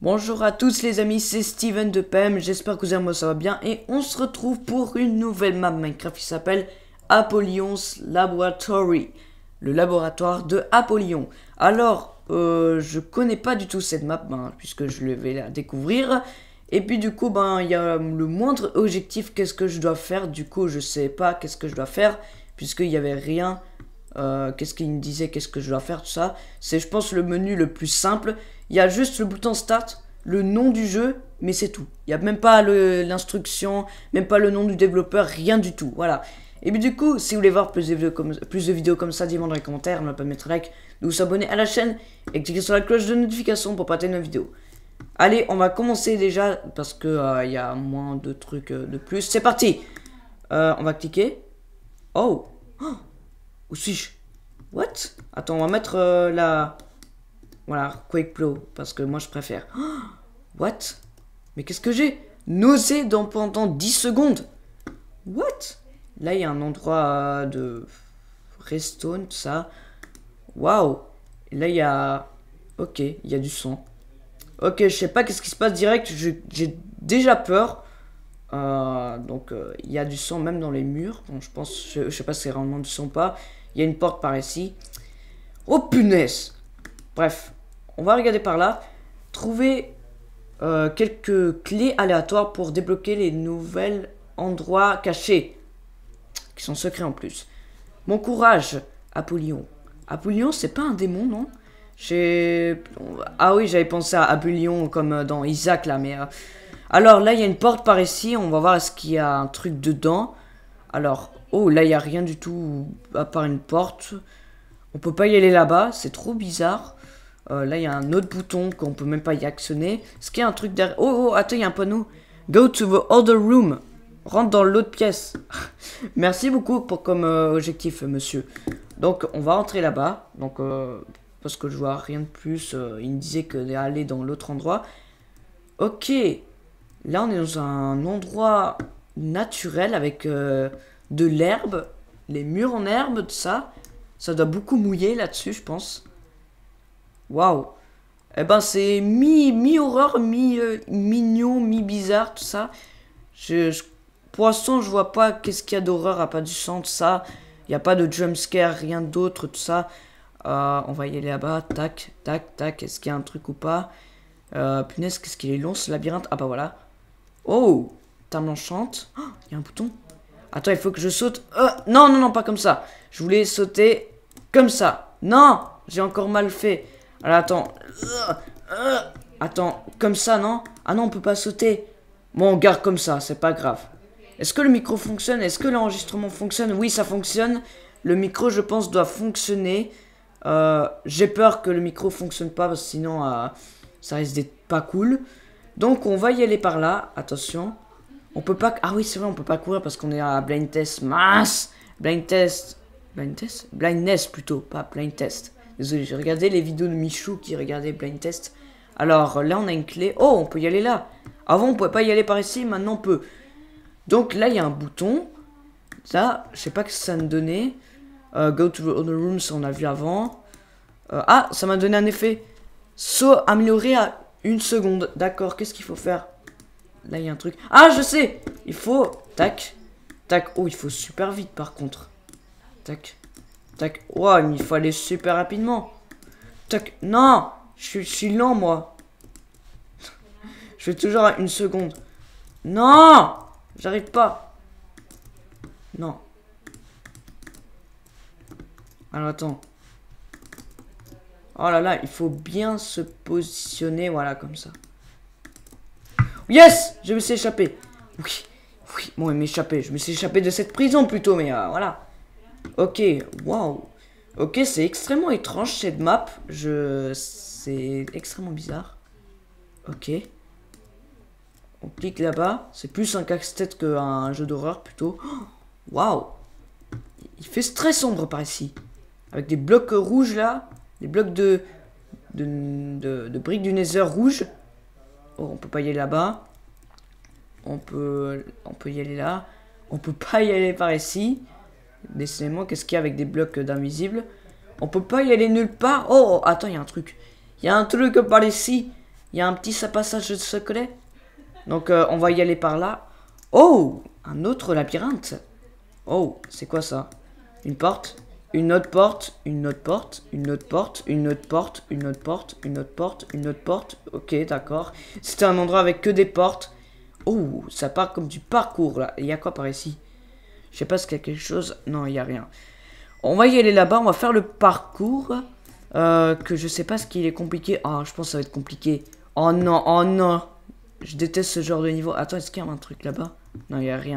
Bonjour à tous les amis, c'est Steven de PM, j'espère que vous allez, moi ça va bien. Et on se retrouve pour une nouvelle map Minecraft qui s'appelle Apollyon's Laboratory. Le laboratoire de Apollyon. Alors, je connais pas du tout cette map, puisque je vais la découvrir. Et puis du coup, il y a le moindre objectif, qu'est-ce que je dois faire. Du coup, je sais pas qu'est-ce que je dois faire, puisqu'il n'y avait rien. Qu'est-ce qu'il me disait, qu'est-ce que je dois faire, tout ça. C'est, je pense, le menu le plus simple. Il y a juste le bouton start, le nom du jeu, mais c'est tout. Il n'y a même pas l'instruction, même pas le nom du développeur, rien du tout. Voilà. Et puis du coup, si vous voulez voir plus de vidéos comme ça, dites-moi dans les commentaires, n'oubliez pas de mettre like, de vous abonner à la chaîne et cliquez sur la cloche de notification pour pas rater nos vidéos. Allez, on va commencer déjà parce que il y a moins de trucs de plus. C'est parti. On va cliquer. Oh. Où suis-je? What? Attends, on va mettre la... Voilà, Quake Pro, parce que moi je préfère. What? Mais qu'est-ce que j'ai? Nausée pendant 10 secondes. What? Là, il y a un endroit de... Redstone, tout ça. Waouh. Là, il y a... Ok, il y a du son. Ok, je sais pas qu'est-ce qui se passe direct. J'ai déjà peur. Donc, il y a du son même dans les murs. Donc, je pense... Je sais pas si c'est vraiment du son ou pas. Il y a une porte par ici. Oh, punaise! Bref, on va regarder par là. Trouver quelques clés aléatoires pour débloquer les nouveaux endroits cachés. Qui sont secrets en plus. Bon courage, Apollyon. Apollyon, c'est pas un démon, non? Ah oui, j'avais pensé à Apollyon comme dans Isaac, là, mais... Alors, là, il y a une porte par ici. On va voir est-ce qu'il y a un truc dedans. Alors, oh, là, il n'y a rien du tout à part une porte. On peut pas y aller là-bas, c'est trop bizarre. Là, il y a un autre bouton qu'on peut même pas y actionner. Est-ce qu'il y a un truc derrière? Oh, attends, il y a un panneau. Go to the other room. Rentre dans l'autre pièce. Merci beaucoup pour comme objectif, monsieur. Donc, on va rentrer là-bas. Donc, parce que je vois rien de plus. Il me disait que d'aller dans l'autre endroit. Ok. Là, on est dans un endroit naturel avec de l'herbe. Les murs en herbe, tout ça. Ça doit beaucoup mouiller là-dessus, je pense. Waouh. Eh ben, c'est mi-horreur, mignon, mi-bizarre, tout ça. Pour l'instant, je vois pas qu'est-ce qu'il y a d'horreur, à pas du sang, tout ça. Il n'y a pas de jumpscare, rien d'autre, tout ça. On va y aller là-bas. Tac, tac, tac. Est-ce qu'il y a un truc ou pas? Punaise, qu'est-ce qu'il est long, ce labyrinthe? Ah bah voilà. Oh, table enchante. Oh, il y a un bouton. Attends, il faut que je saute. Non, non, non, pas comme ça. Je voulais sauter comme ça. Non, j'ai encore mal fait. Alors, attends. Attends, comme ça, non? Ah non, on peut pas sauter. Bon, on garde comme ça, c'est pas grave. Est-ce que le micro fonctionne? Est-ce que l'enregistrement fonctionne? Oui, ça fonctionne. Le micro, je pense, doit fonctionner. J'ai peur que le micro fonctionne pas, parce que sinon, ça risque d'être pas cool. Donc, on va y aller par là. Attention. On peut pas... Ah oui, c'est vrai, on peut pas courir parce qu'on est à blind test. Mince! Blind test. Blind test? Blindness plutôt, pas blind test. Désolé, j'ai regardé les vidéos de Michou qui regardait blind test. Alors, là, on a une clé. Oh, on peut y aller là. Avant, on pouvait pas y aller par ici, maintenant on peut. Donc, là, il y a un bouton. Ça, je sais pas ce que ça me donnait. Go to the other room, ça on a vu avant. Ah, ça m'a donné un effet. Saut amélioré à 1 seconde. D'accord, qu'est-ce qu'il faut faire? Là, il y a un truc. Ah, je sais. Il faut... Tac. Tac. Oh, il faut super vite, par contre. Tac. Tac. Oh, il faut aller super rapidement. Tac. Non. Je suis lent, moi. Je fais toujours à 1 seconde. Non. J'arrive pas. Non. Alors, attends. Oh là là, il faut bien se positionner, voilà, comme ça. Yes! Je me suis échappé. Oui, oui, bon, m'échapper. Je me suis échappé de cette prison plutôt, mais voilà. Ok, waouh. Ok, c'est extrêmement étrange cette map. C'est extrêmement bizarre. Ok. On clique là-bas. C'est plus un casse-tête qu'un jeu d'horreur plutôt. Waouh. Il fait très sombre par ici. Avec des blocs rouges là. Des blocs de briques du Nether rouges. Oh, on peut pas y aller là-bas. On peut y aller là. On peut pas y aller par ici. Décidément, qu'est-ce qu'il y a avec des blocs d'invisibles? On peut pas y aller nulle part. Oh, attends, il y a un truc. Il y a un truc par ici. Il y a un petit passage secret. Donc, on va y aller par là. Oh, un autre labyrinthe. Oh, c'est quoi ça? Une porte, une autre porte, une autre porte, une autre porte, une autre porte, une autre porte, une autre porte, une autre porte. Ok, d'accord. C'était un endroit avec que des portes. Oh, ça part comme du parcours là. Il y a quoi par ici? Je sais pas s'il y a quelque chose. Non, il y a rien. On va y aller là-bas. On va faire le parcours. Que je sais pas ce qu'il est compliqué. Ah, je pense que ça va être compliqué. Oh non, oh non. Je déteste ce genre de niveau. Attends, est-ce qu'il y a un truc là-bas? Non, il y a rien.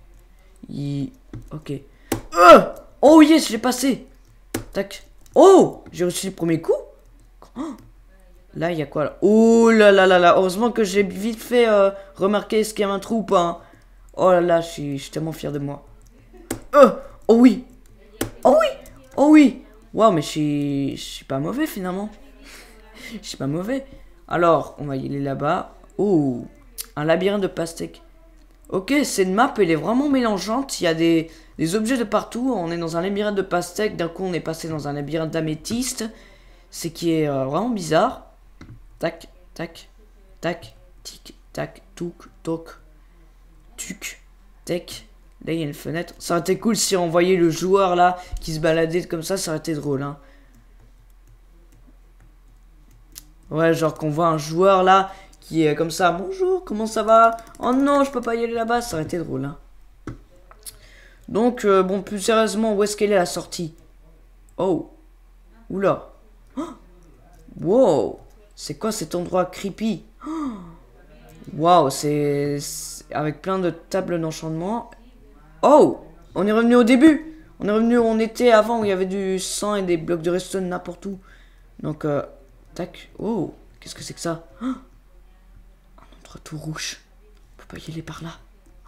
Ok. Oh yes, j'ai passé. Tac. Oh, j'ai reçu le premier coup. Oh. Là, il y a quoi là? Oh là là là là. Heureusement que j'ai vite fait remarquer est-ce qu'il y a un trou ou pas. Hein. Oh là là, je suis tellement fier de moi. Oh oui. Oh oui. Oh oui. Waouh, mais je suis pas mauvais finalement. Je suis pas mauvais. Alors, on va y aller là-bas. Oh, un labyrinthe de pastèques. Ok, cette map, elle est vraiment mélangeante. Il y a des objets de partout. On est dans un labyrinthe de pastèques. D'un coup, on est passé dans un labyrinthe d'améthyste. Ce qui est vraiment bizarre. Tac, tac, tac, tic, tac, touk, toc, tuc, tec. Là, il y a une fenêtre. Ça aurait été cool si on voyait le joueur là qui se baladait comme ça. Ça aurait été drôle, hein. Ouais, genre qu'on voit un joueur là qui est comme ça. Bonjour, comment ça va? Oh non, je peux pas y aller là-bas. Ça aurait été drôle, hein. Donc, bon, plus sérieusement, où est-ce qu'elle est la sortie? Oh. Oula. Oh. Wow. C'est quoi cet endroit creepy? Oh. Wow, c'est avec plein de tables d'enchantement. Oh, on est revenu au début. On est revenu où on était avant, où il y avait du sang et des blocs de redstone n'importe où. Donc, tac. Oh, qu'est-ce que c'est que ça? Oh, un endroit tout rouge. On peut pas y aller par là.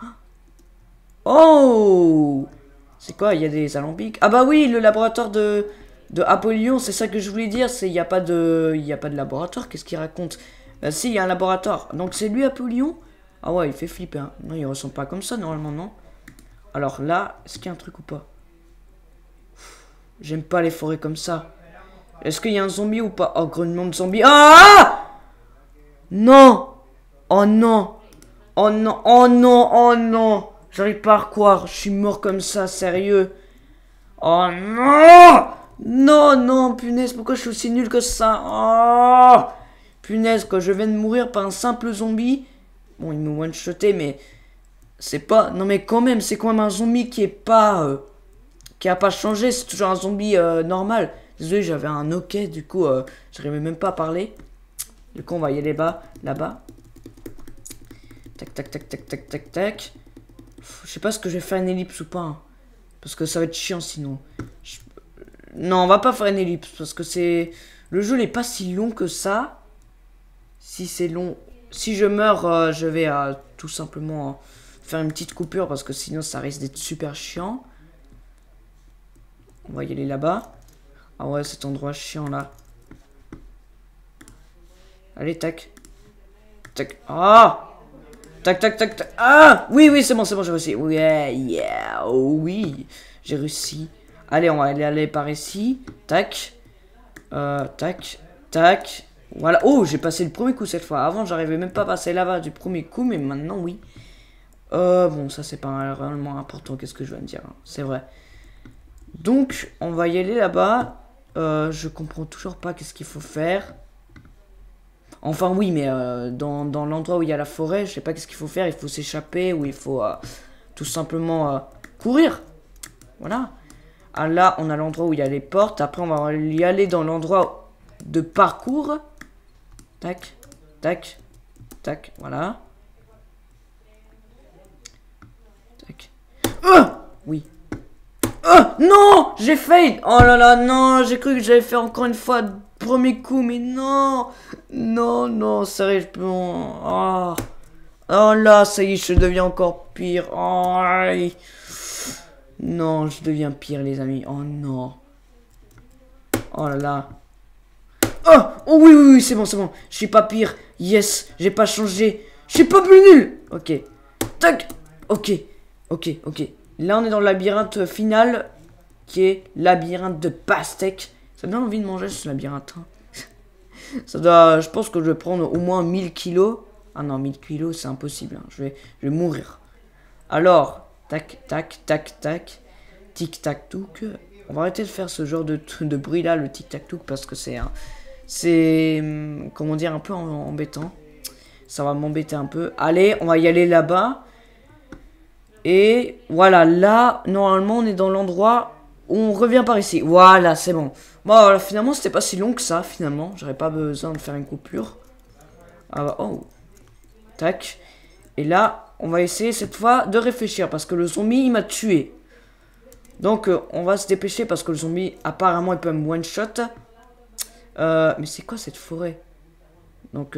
Oh, c'est quoi? Il y a des alambics. Ah bah oui, le laboratoire de Apollyon, c'est ça que je voulais dire. C'est il y a pas de laboratoire. Qu'est-ce qu'il raconte? Bah si, il y a un laboratoire. Donc c'est lui Apollyon? Ah ouais, il fait flipper. Hein. Non, il ressemble pas comme ça normalement, non? Alors là, est-ce qu'il y a un truc ou pas? J'aime pas les forêts comme ça. Est-ce qu'il y a un zombie ou pas? Oh, grognement de zombie. Ah! Non! Oh non! Oh non! Oh non! Oh non! J'arrive pas à croire. Je suis mort comme ça, sérieux. Oh non! Non, non, punaise, pourquoi je suis aussi nul que ça? Oh! Punaise, quoi, je viens de mourir par un simple zombie. Bon, il me one-shoté, mais... C'est pas... Non, mais quand même, c'est quand même un zombie qui est pas... qui a pas changé, c'est toujours un zombie normal. Désolé, j'avais un ok, du coup, j'arrivais même pas à parler. Du coup, on va y aller là-bas. Tac, tac, tac, tac, tac, tac, tac. Je sais pas ce que je vais faire une ellipse ou pas. Hein, parce que ça va être chiant sinon. Non, on va pas faire une ellipse parce que c'est... Le jeu n'est pas si long que ça. Si c'est long... Si je meurs, je vais tout simplement faire une petite coupure parce que sinon ça risque d'être super chiant. On va y aller là-bas. Ah ouais, cet endroit chiant là. Allez, tac. Tac. Ah! Tac, tac, tac, tac. Ah! Oui, oui, c'est bon, j'ai réussi. Oui, yeah, oh, oui. J'ai réussi. Allez, on va aller par ici. Tac. Tac. Tac. Voilà. Oh, j'ai passé le premier coup cette fois. Avant, j'arrivais même pas à passer là-bas du premier coup, mais maintenant, oui. Bon, ça, c'est pas réellement important. Qu'est-ce que je viens de dire? Hein. C'est vrai. Donc, on va y aller là-bas. Je comprends toujours pas qu'est-ce qu'il faut faire. Enfin, oui, mais dans l'endroit où il y a la forêt, je sais pas qu'est-ce qu'il faut faire. Il faut s'échapper ou il faut tout simplement courir. Voilà. Ah, là, on a l'endroit où il y a les portes. Après, on va y aller dans l'endroit de parcours. Tac, tac, tac, voilà. Tac. Oui. Non! J'ai failli! Oh là là, non! J'ai cru que j'avais fait encore une fois le premier coup, mais non! Non, non, sérieux, je peux... Oh. Oh là, ça y est, je deviens encore pire. Oh, aïe. Non, je deviens pire, les amis. Oh non. Oh là là. Oh oui, oui, oui, c'est bon, c'est bon. Je suis pas pire. Yes, j'ai pas changé. Je suis pas plus nul. Ok. Tac. Ok. Ok, ok. Là, on est dans le labyrinthe final, qui est labyrinthe de pastèques. Ça me donne envie de manger ce labyrinthe. Hein. Ça doit, je pense que je vais prendre au moins 1000 kilos. Ah non, 1000 kilos, c'est impossible. Hein. Je vais mourir. Alors, tac, tac, tac, tac. Tic, tac, touc. On va arrêter de faire ce genre de bruit là, le tic, tac, touc, parce que c'est, comment dire, un peu embêtant. Ça va m'embêter un peu. Allez, on va y aller là-bas. Et voilà, là, normalement, on est dans l'endroit où on revient par ici. Voilà, c'est bon. Bon, alors, finalement, c'était pas si long que ça, finalement. J'aurais pas besoin de faire une coupure. Ah bah, oh. Tac. Et là, on va essayer cette fois de réfléchir, parce que le zombie, il m'a tué. Donc, on va se dépêcher, parce que le zombie, apparemment, il peut me one-shot. Mais c'est quoi cette forêt? Donc,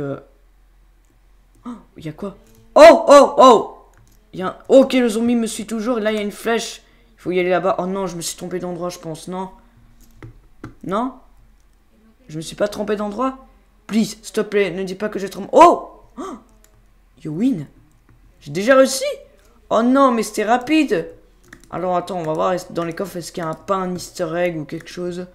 oh, il y a quoi? Oh, oh, oh! Ok, le zombie me suit toujours. Et là, il y a une flèche. Il faut y aller là-bas. Oh non, je me suis trompé d'endroit, je pense. Non? Non? Je me suis pas trompé d'endroit? Please, s'il te plaît, ne dis pas que j'ai trompé. Oh! Oh! You win. J'ai déjà réussi? Oh non, mais c'était rapide. Alors, attends, on va voir dans les coffres. Est-ce qu'il y a un easter egg ou quelque chose?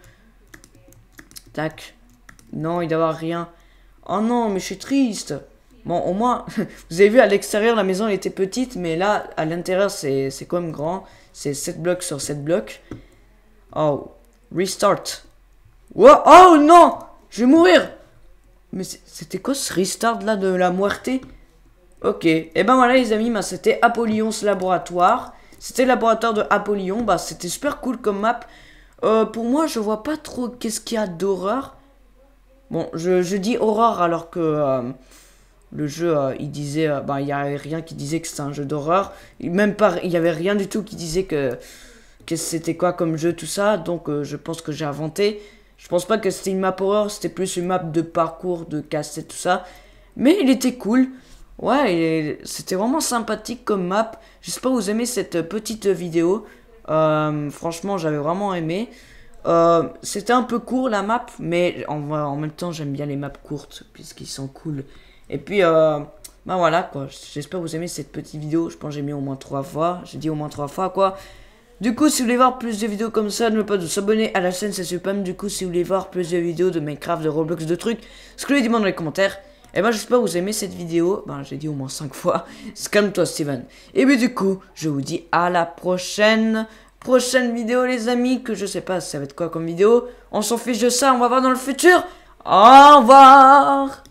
Tac. Non, il doit y avoir rien. Oh non, mais je suis triste. Bon, au moins, vous avez vu, à l'extérieur, la maison, elle était petite, mais là, à l'intérieur, c'est quand même grand. C'est 7 blocs sur 7 blocs. Oh, restart. Wow, oh non, je vais mourir. Mais c'était quoi ce restart, là, de la muerte? Ok, et ben voilà, les amis, bah, c'était Apollion's Laboratoire. C'était le laboratoire de Apollyon, bah, c'était super cool comme map. Pour moi, je vois pas trop qu'est-ce qu'il y a d'horreur. Bon, je dis horreur alors que... le jeu, il disait, bah, il n'y avait rien qui disait que c'était un jeu d'horreur. Même pas, il n'y avait rien du tout qui disait que c'était quoi comme jeu, tout ça. Donc, je pense que j'ai inventé. Je pense pas que c'était une map horreur, c'était plus une map de parcours, de casse-tête, tout ça. Mais il était cool. Ouais, c'était vraiment sympathique comme map. J'espère que vous aimez cette petite vidéo. Franchement, j'avais vraiment aimé. C'était un peu court la map, mais en même temps, j'aime bien les maps courtes, puisqu'ils sont cool. Et puis, bah voilà quoi, j'espère que vous aimez cette petite vidéo, je pense que j'ai mis au moins 3 fois, j'ai dit au moins 3 fois quoi. Du coup, si vous voulez voir plus de vidéos comme ça, n'oubliez pas de s'abonner à la chaîne, c'est super. Du coup, si vous voulez voir plus de vidéos de Minecraft, de Roblox, de trucs, ce que vous dites dans les commentaires. Et ben j'espère que vous aimez cette vidéo, ben j'ai dit au moins 5 fois, calme-toi Steven. Et puis du coup, je vous dis à la prochaine vidéo les amis, que je sais pas ça va être quoi comme vidéo. On s'en fiche de ça, on va voir dans le futur. Au revoir.